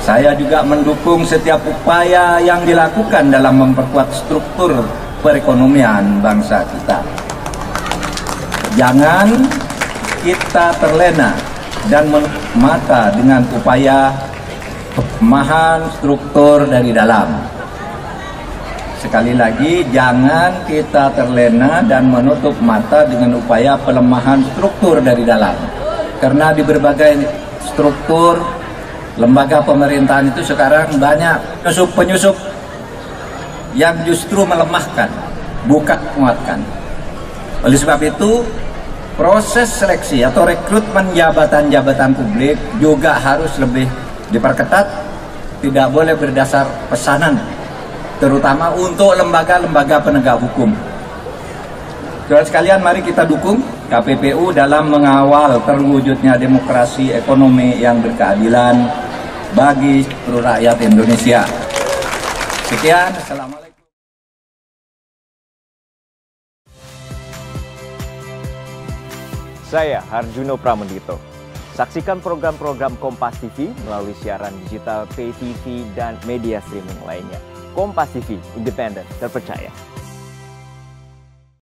Saya juga mendukung setiap upaya yang dilakukan dalam memperkuat struktur perekonomian bangsa kita. Jangan kita terlena dan menutup mata dengan upaya pelemahan struktur dari dalam. Sekali lagi, jangan kita terlena dan menutup mata dengan upaya pelemahan struktur dari dalam. Karena di berbagai struktur lembaga pemerintahan itu sekarang banyak penyusup yang justru melemahkan, bukan menguatkan. Oleh sebab itu, proses seleksi atau rekrutmen jabatan-jabatan publik juga harus lebih diperketat, tidak boleh berdasar pesanan, terutama untuk lembaga-lembaga penegak hukum. Saudara sekalian, mari kita dukung KPPU dalam mengawal terwujudnya demokrasi ekonomi yang berkeadilan bagi seluruh rakyat Indonesia. Sekian, assalamualaikum. Saya Harjuno Pramendito. Saksikan program-program Kompas TV melalui siaran digital, pay TV, dan media streaming lainnya. Kompas TV, independen, terpercaya.